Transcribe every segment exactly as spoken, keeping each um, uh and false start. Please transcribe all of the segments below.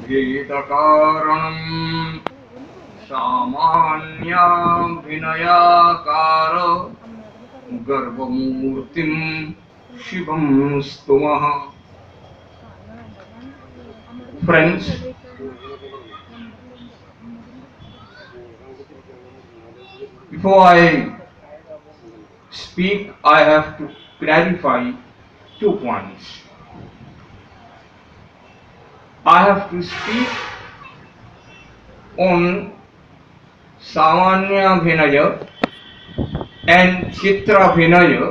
भेदकारणं सामान्याभिनयाकार गर्भमूर्तिं शिवं स्तुमः. Friends, before I speak, I have to clarify two points. I have to speak on Samanya Bhinaya and Chitra Bhinaya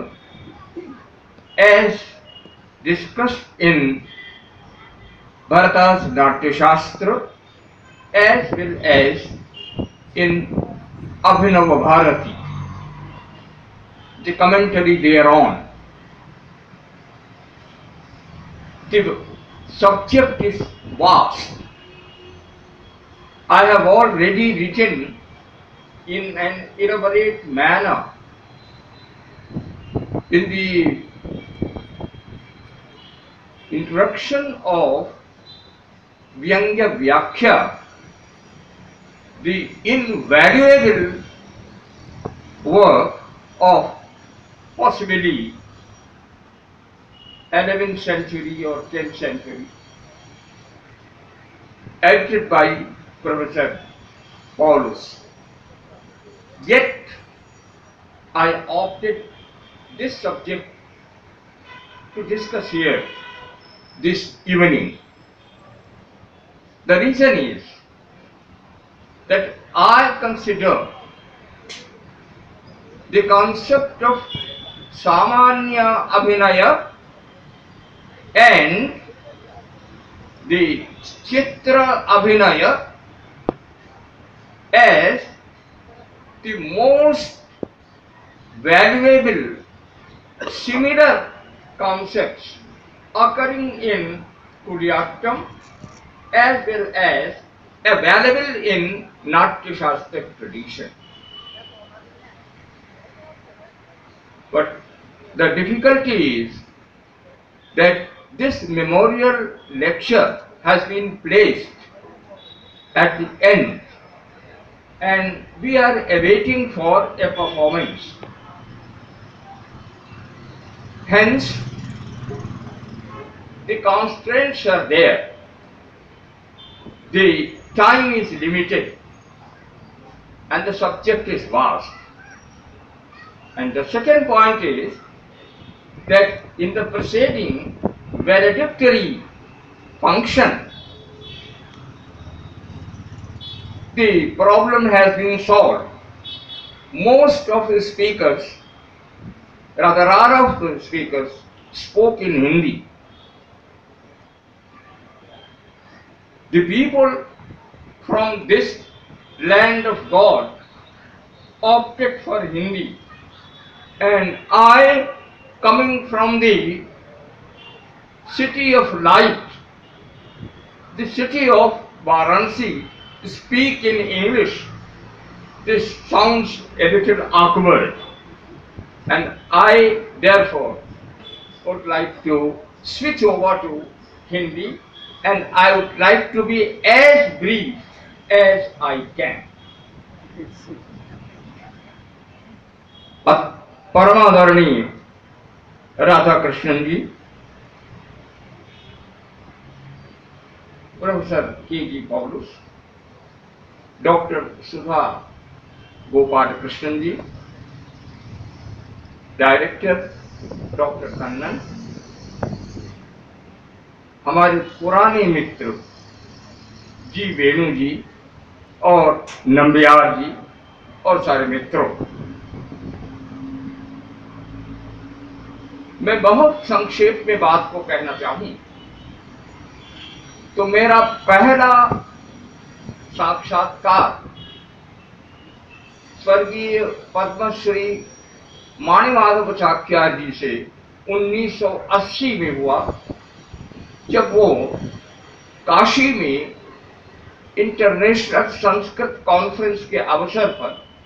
as discussed in Bharata's Natya Shastra as well as in Abhinava Bharati, the commentary thereon. The subject is vast. I have already written in an elaborate manner in the introduction of Vyangya Vyakhya, the invaluable work of possibly eleventh century or tenth century, edited by Professor Paulus. Yet I opted this subject to discuss here this evening. The reason is that I consider the concept of Samanya Abhinaya and the Chitra Abhinaya as the most valuable similar concepts occurring in Kudiyattam as well as available in Natya Shastra tradition. But the difficulty is that this memorial lecture has been placed at the end and we are awaiting for a performance. Hence, the constraints are there. The time is limited and the subject is vast. And the second point is that in the preceding valedictory function, the problem has been solved. Most of the speakers, rather all of the speakers, spoke in Hindi. The people from this land of God opted for Hindi, and I, coming from the city of light, the city of Varanasi, speak in English. This sounds a little awkward, and I therefore would like to switch over to Hindi, and I would like to be as brief as I can. Paramadharani Radha Krishnan ji, Professor K G Paulus, Doctor Sudha Gopal Krishnan ji, Director Doctor Kannan, हमारे पुराने मित्र जी वेणु जी और नंबियार जी और सारे मित्रों, मैं बहुत संक्षेप में बात को कहना चाहूं तो मेरा पहला साक्षात्कार स्वर्गीय पद्मश्री माणिमाधव चाक्यार जी से उन्नीस सौ अस्सी में हुआ, जब वो काशी में इंटरनेशनल संस्कृत कॉन्फ्रेंस के अवसर पर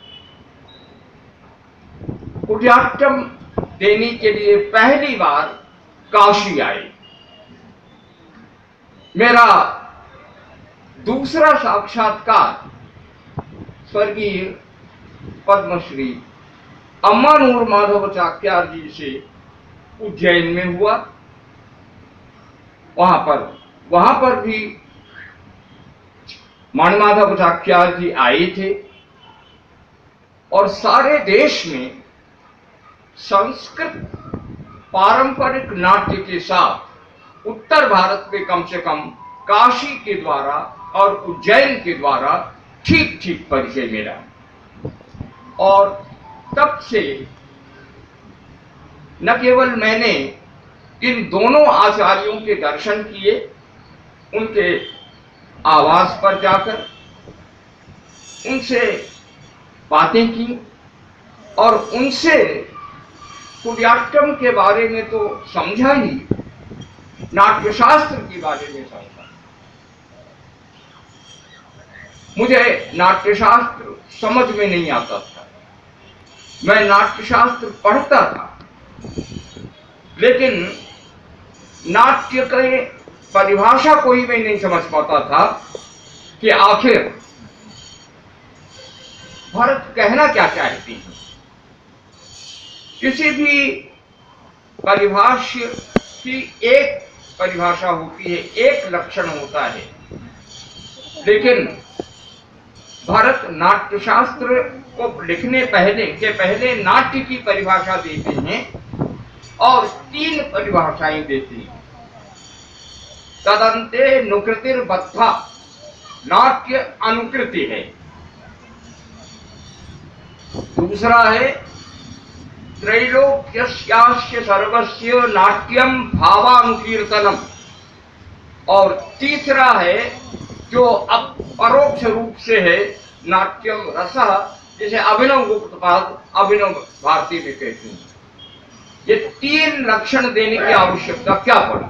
कुडियाट्टम देने के लिए पहली बार काशी आए। मेरा दूसरा साक्षात्कार स्वर्गीय पद्मश्री अम्मानूर माधव चाक्यार जी से उज्जैन में हुआ। वहां पर वहां पर भी माणमाधव चाक्यार जी आए थे और सारे देश में संस्कृत पारंपरिक नाट्य के साथ उत्तर भारत में कम से कम काशी के द्वारा और उज्जैन के द्वारा ठीक ठीक परिचय मिला। और तब से न केवल मैंने इन दोनों आचार्यों के दर्शन किए, उनके आवास पर जाकर उनसे बातें की और उनसे कुडियाट्टम के बारे में तो समझा ही, नाट्यशास्त्र के बारे में समझा। मुझे नाट्यशास्त्र समझ में नहीं आता था, मैं नाट्यशास्त्र पढ़ता था, लेकिन नाट्य के परिभाषा को ही मैं नहीं समझ पाता था कि आखिर भारत कहना क्या चाहती है। किसी भी परिभाष्य की एक परिभाषा होती है, एक लक्षण होता है, लेकिन भरत नाट्यशास्त्र को लिखने पहले के पहले नाट्य की परिभाषा देते हैं और तीन परिभाषाएं देते हैं। तदंते नुकृतिर्बद्धा, नाट्य अनुकृति है। दूसरा है त्रैलोक्यस्यास्य सर्वस्य नाट्यम भावानुकीर्तनम, और तीसरा है जो अब परोक्ष रूप से है नाट्यम रसः, जिसे अभिनव गुप्तपाद अभिनव भारती में कहते हैं। ये तीन लक्षण देने की आवश्यकता क्या पड़ी?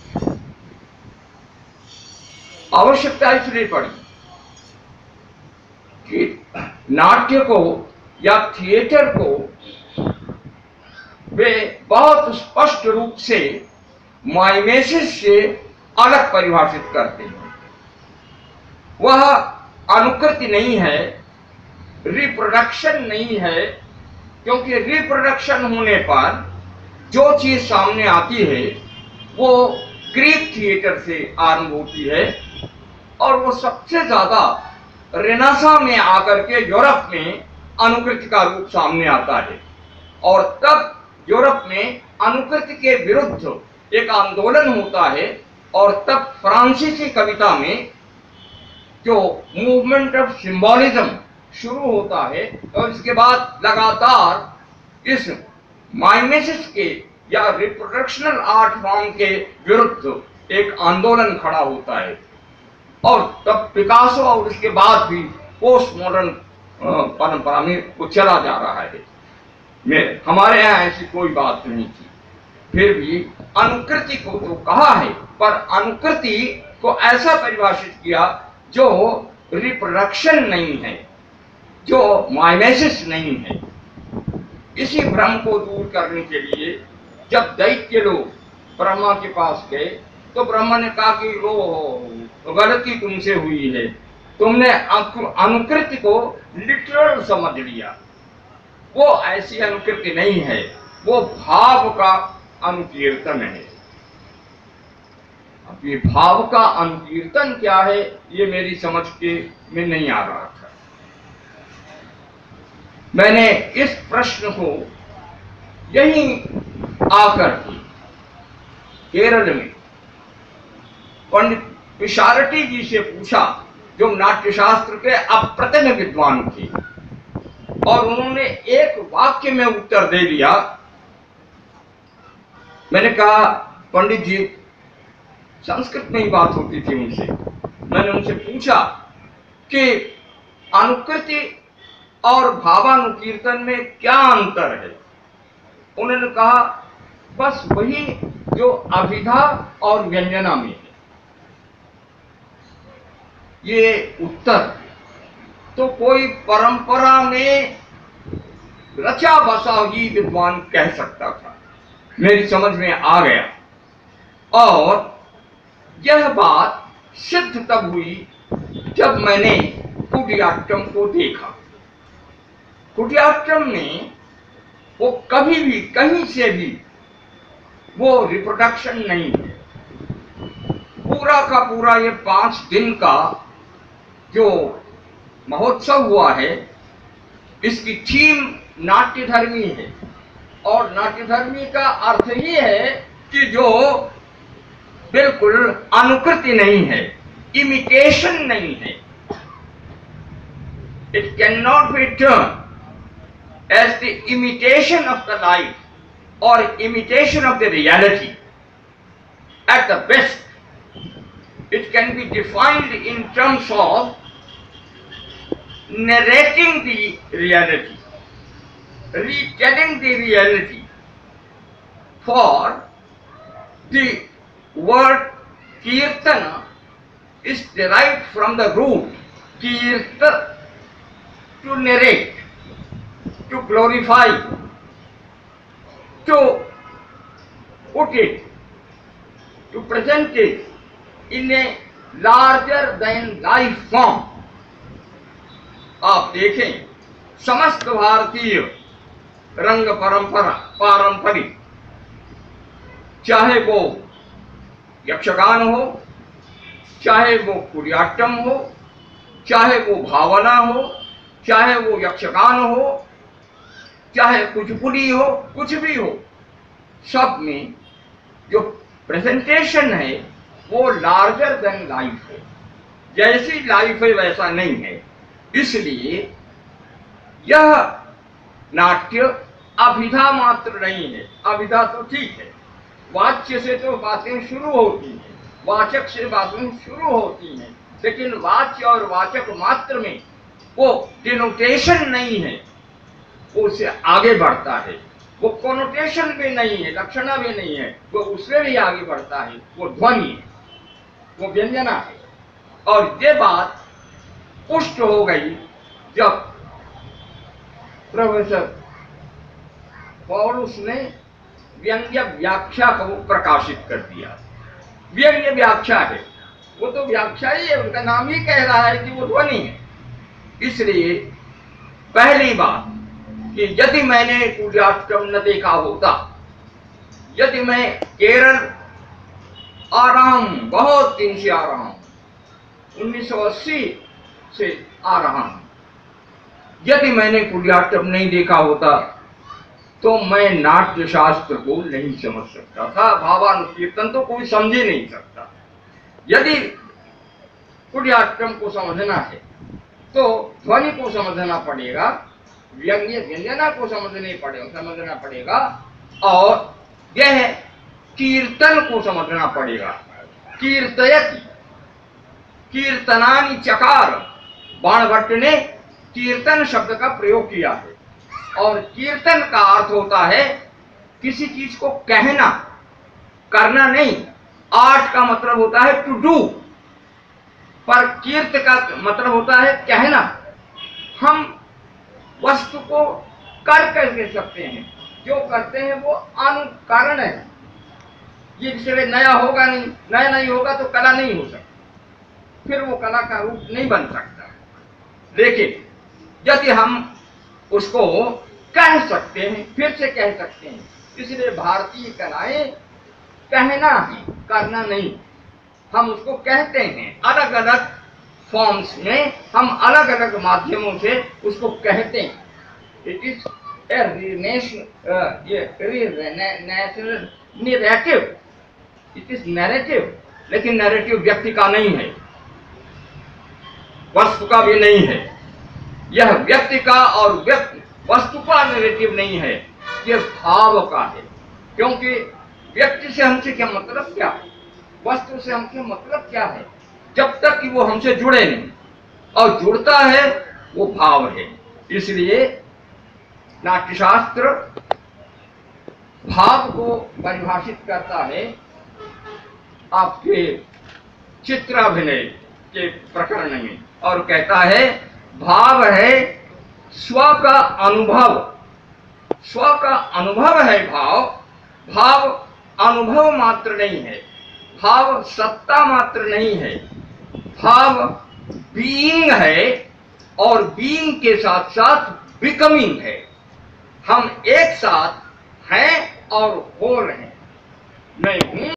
आवश्यकता इसलिए पड़ी कि नाट्य को या थिएटर को वे बहुत स्पष्ट रूप से माइमेसिस से अलग परिभाषित करते हैं। वह अनुकृति नहीं है, रिप्रोडक्शन नहीं है, क्योंकि रिप्रोडक्शन होने पर जो चीज सामने आती है वो ग्रीक थिएटर से आरंभ होती है और वो सबसे ज्यादा रेनेसां में आकर के यूरोप में अनुकृति का रूप सामने आता है। और तब यूरोप में अनुकृति के विरुद्ध एक आंदोलन होता है और तब फ्रांसीसी कविता में जो मूवमेंट ऑफ सिंबॉलिज्म शुरू होता है और इसके बाद लगातार इस माइमेसिस के या रिप्रोडक्शनल आर्ट फॉर्म के विरुद्ध एक आंदोलन खड़ा होता है। और तब पिकासो और उसके बाद भी पोस्ट मॉडर्न परंपरा में वो चला जा रहा है। में हमारे यहाँ ऐसी कोई बात नहीं थी, फिर भी अनुकृति को तो कहा है, पर अनुकृति को ऐसा परिभाषित किया जो रिप्रोडक्शन नहीं है, जो माइमेसिस नहीं है। इसी भ्रम को दूर करने के लिए जब दैत्य लोग ब्रह्मा के पास गए तो ब्रह्मा ने कहा कि वो गलती तुमसे हुई है, तुमने अनुकृति को लिटरल समझ लिया। वो ऐसी अनुकृति नहीं है, वो भाव का अनुकीर्तन है। अब ये भाव का अनुकीर्तन क्या है ये मेरी समझ के में नहीं आ रहा था। मैंने इस प्रश्न को यहीं आकर के केरल में पंडित पिशारटी जी से पूछा, जो नाट्यशास्त्र के अप्रतिम विद्वान थे, और उन्होंने एक वाक्य में उत्तर दे दिया। मैंने कहा पंडित जी, संस्कृत में ही बात होती थी उनसे, मैंने उनसे पूछा कि अनुकृति और भावानुकीर्तन में क्या अंतर है। उन्होंने कहा बस वही जो अभिधा और व्यंजना में है। ये उत्तर तो कोई परंपरा में रचा बसा ही विद्वान कह सकता था, मेरी समझ में आ गया। और यह बात सिद्ध तब हुई जब मैंने कुडियाट्टम को देखा, कुडियाट्टम में वो कभी भी कहीं से भी वो रिप्रोडक्शन नहीं है। पूरा का पूरा ये पांच दिन का जो महोत्सव हुआ है, इसकी थीम नाट्यधर्मी है। और नाट्यधर्मी का अर्थ ये है कि जो बिल्कुल अनुकृति नहीं है, इमिटेशन नहीं है। It cannot be termed as the imitation of the life or imitation of the reality. At the best, it can be defined in terms of narrating the reality, retelling the reality. For the word kirtana is derived from the root kirta, to narrate, to glorify, to put it, to present it in a larger than life form. आप देखें, समस्त भारतीय रंग परंपरा पारंपरिक, चाहे वो यक्षगान हो, चाहे वो कुडियाट्टम हो, चाहे वो भावना हो, चाहे वो यक्षगान हो, चाहे कुचिपुड़ी हो, कुछ भी हो, सब में जो प्रेजेंटेशन है वो लार्जर देन लाइफ है। जैसी लाइफ है वैसा नहीं है। इसलिए यह नाट्य अभिधा मात्र नहीं है। अभिधा तो ठीक है, वाच्य से तो बातें शुरू होती हैं, वाचक से बातें शुरू होती हैं, लेकिन वाच्य और वाचक मात्र में वो डिनोटेशन नहीं है, वो उससे आगे बढ़ता है। वो कोनोटेशन भी नहीं है, लक्षणा भी नहीं है, वो उससे भी आगे बढ़ता है। वो ध्वनि है, वो व्यंजना है। और ये बात पुष्ट हो गई जब प्रोफेसर पौलुस ने व्यंग्य व्याख्या को प्रकाशित कर दिया। व्यंग्य व्याख्या है, वो तो व्याख्या ही है, उनका नाम ही कह रहा है कि वो ध्वनि है। इसलिए पहली बात कि यदि मैंने कुडियाट्टम न देखा होता, यदि मैं केरल आ रहा हूं, बहुत दिन से आ रहा हूं, उन्नीस सौ अस्सी से आ रहा हूं, यदि मैंने कुडियाट्टम नहीं देखा होता तो मैं नाट्य शास्त्र को नहीं समझ सकता था। भावानुकीर्तन तो कोई समझ ही नहीं सकता। यदि कुडियाट्टम को समझना है तो ध्वनि को समझना पड़ेगा, व्यंग्य व्यंजना को समझने पड़ेगा समझना पड़ेगा और यह कीर्तन को समझना पड़ेगा। कीर्तयति, कीर्तनानि चकार, बाणभट्ट ने कीर्तन शब्द का प्रयोग किया है। और कीर्तन का अर्थ होता है किसी चीज को कहना, करना नहीं। आर्ट का मतलब होता है टू डू, पर कीर्त का मतलब होता है कहना। हम वस्तु को कर कर सकते हैं, जो करते हैं वो अनुकरण है। ये जिससे नया होगा नहीं, नया नहीं होगा तो कला नहीं हो सकती, फिर वो कला का रूप नहीं बन सकता। लेकिन यदि हम उसको कह सकते हैं, फिर से कह सकते हैं। इसलिए भारतीय कलाएं कहना है, करना नहीं। हम उसको कहते हैं, अलग अलग फॉर्म्स में हम अलग अलग माध्यमों से उसको कहते हैं। It is narrative, it is narrative, लेकिन नैरेटिव व्यक्ति का नहीं है, वस्तु का भी नहीं है। यह व्यक्ति का और व्यक्ति वस्तु का नैरेटिव नहीं है, यह भाव का है। क्योंकि व्यक्ति से हमसे क्या मतलब क्या है, वस्तु से हमसे मतलब क्या है, जब तक कि वो हमसे जुड़े नहीं। और जुड़ता है वो भाव है। इसलिए नाट्यशास्त्र भाव को परिभाषित करता है आपके चित्राभिनय के प्रकरण में, और कहता है भाव है स्व का अनुभव। स्व का अनुभव है भाव। भाव अनुभव मात्र नहीं है, भाव सत्ता मात्र नहीं है, भाव बीइंग है और बीइंग के साथ साथ बिकमिंग है। हम एक साथ हैं और हो रहे हैं। मैं हूं